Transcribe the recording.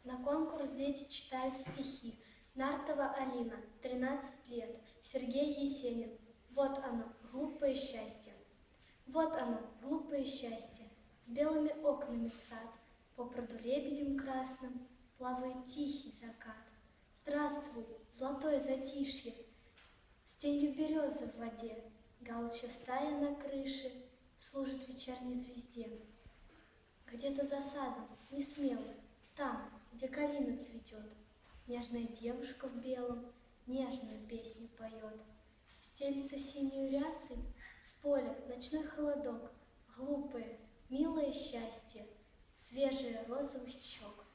На конкурс дети читают стихи. Нартова Алина, 13 лет. Сергей Есенин. Вот оно, глупое счастье. Вот оно, глупое счастье. С белыми окнами в сад, по пруду лебедем красным плавает тихий закат. Здравствуй, золотое затишье, с тенью березы в воде. Галчья стая на крыше служит вечерней звезде. Где-то за садом, не смело, там, где калина цветет, нежная девушка в белом нежную песню поет. Стелится синюю рясой с поля ночной холодок, глупое, милое счастье, свежий розовый щек.